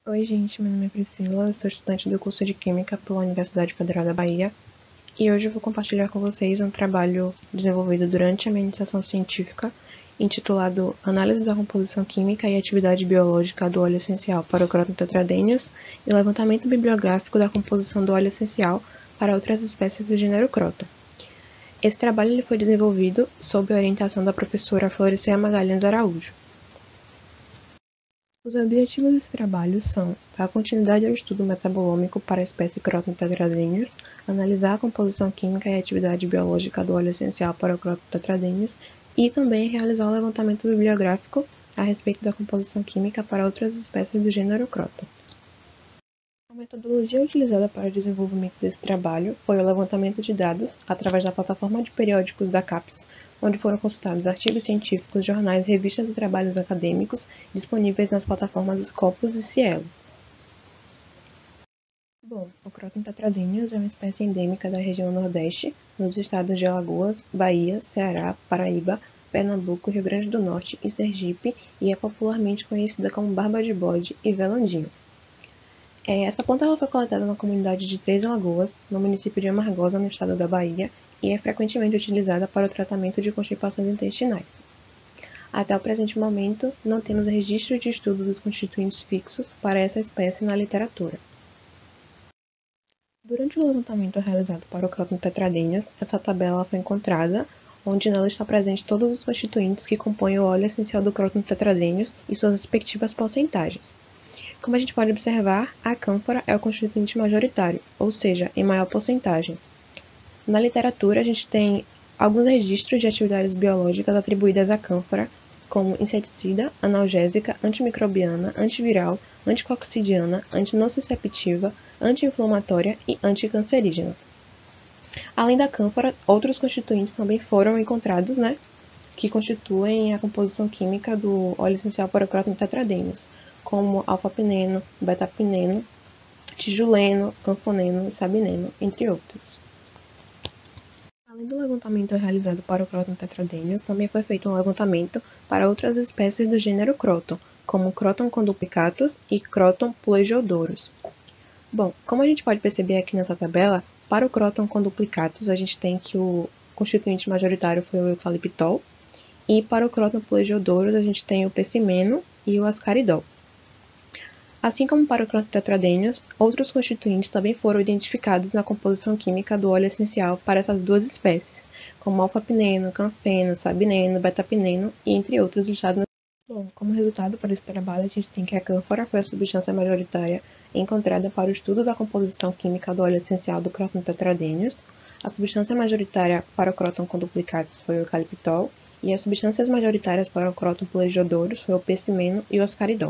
Oi, gente, meu nome é Priscila, eu sou estudante do curso de Química pela Universidade Federal da Bahia e hoje eu vou compartilhar com vocês um trabalho desenvolvido durante a minha iniciação científica intitulado Análise da composição química e atividade biológica do óleo essencial para o Croton tetradenys e levantamento bibliográfico da composição do óleo essencial para outras espécies do gênero Croton. Esse trabalho foi desenvolvido sob a orientação da professora Floresceia Magalhães Araújo. Os objetivos desse trabalho são dar continuidade ao estudo metabolômico para a espécie Croton tetradenys, analisar a composição química e a atividade biológica do óleo essencial para o Croton tetradenys e também realizar o levantamento bibliográfico a respeito da composição química para outras espécies do gênero Croton. A metodologia utilizada para o desenvolvimento desse trabalho foi o levantamento de dados através da plataforma de periódicos da CAPES, onde foram consultados artigos científicos, jornais, revistas e trabalhos acadêmicos disponíveis nas plataformas Scopus e Cielo. Bom, o Croton tetradenys é uma espécie endêmica da região Nordeste, nos estados de Alagoas, Bahia, Ceará, Paraíba, Pernambuco, Rio Grande do Norte e Sergipe, e é popularmente conhecida como barba de bode e velandinho. Essa planta foi coletada na comunidade de Três Lagoas, no município de Amargosa, no estado da Bahia, e é frequentemente utilizada para o tratamento de constipações intestinais. Até o presente momento, não temos registro de estudo dos constituintes fixos para essa espécie na literatura. Durante o levantamento realizado para o Croton tetradenys, essa tabela foi encontrada, onde nela está presente todos os constituintes que compõem o óleo essencial do Croton tetradenys e suas respectivas porcentagens. Como a gente pode observar, a cânfora é o constituinte majoritário, ou seja, em maior porcentagem. Na literatura, a gente tem alguns registros de atividades biológicas atribuídas à cânfora, como inseticida, analgésica, antimicrobiana, antiviral, anticoccidiana, antinociceptiva, anti-inflamatória e anticancerígena. Além da cânfora, outros constituintes também foram encontrados, que constituem a composição química do óleo essencial para o Croton tetradenys, como alfa-pineno, beta-pineno, tijuleno, canfoneno e sabineno, entre outros. Além do levantamento realizado para o Croton tetradenys, também foi feito um levantamento para outras espécies do gênero Croton, como Croton conduplicatus e Croton pulegiodorus. Bom, como a gente pode perceber aqui nessa tabela, para o Croton conduplicatus a gente tem que o constituinte majoritário foi o eucaliptol, e para o Croton pulegiodorus a gente tem o pessimeno e o ascaridol. Assim como para o Croton tetradenys, outros constituintes também foram identificados na composição química do óleo essencial para essas duas espécies, como alfa-pineno, canfeno, sabineno, beta-pineno e entre outros listados. Bom, como resultado para esse trabalho, a gente tem que a cânfora foi a substância majoritária encontrada para o estudo da composição química do óleo essencial do Croton tetradenys, a substância majoritária para o Croton conduplicatus foi o eucaliptol e as substâncias majoritárias para o Croton pulegiodorus foi o pessimeno e o ascaridol.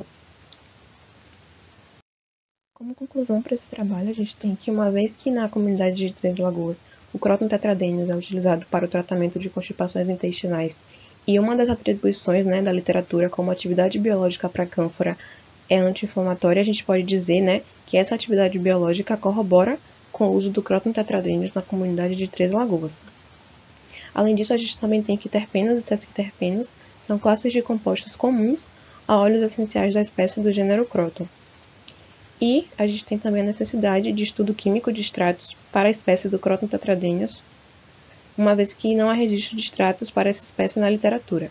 Como conclusão para esse trabalho, a gente tem que, uma vez que na comunidade de Três Lagoas o Croton tetradenys é utilizado para o tratamento de constipações intestinais e uma das atribuições da literatura como atividade biológica para a cânfora é anti-inflamatória, a gente pode dizer que essa atividade biológica corrobora com o uso do Croton tetradenys na comunidade de Três Lagoas. Além disso, a gente também tem que terpenos e sesquiterpenos são classes de compostos comuns a óleos essenciais da espécie do gênero Croton. E a gente tem também a necessidade de estudo químico de extratos para a espécie do Croton tetradenys, uma vez que não há registro de extratos para essa espécie na literatura.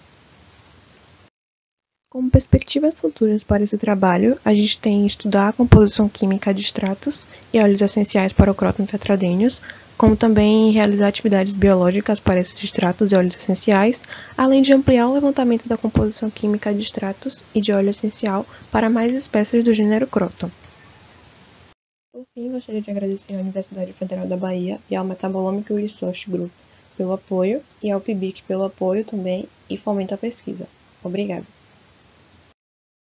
Como perspectivas futuras para esse trabalho, a gente tem estudar a composição química de extratos e óleos essenciais para o Croton tetradenys, como também realizar atividades biológicas para esses extratos e óleos essenciais, além de ampliar o levantamento da composição química de extratos e de óleo essencial para mais espécies do gênero Croton. Por fim, gostaria de agradecer à Universidade Federal da Bahia e ao Metabolomical Research Group pelo apoio e ao PIBIC pelo apoio também e fomento à pesquisa. Obrigada.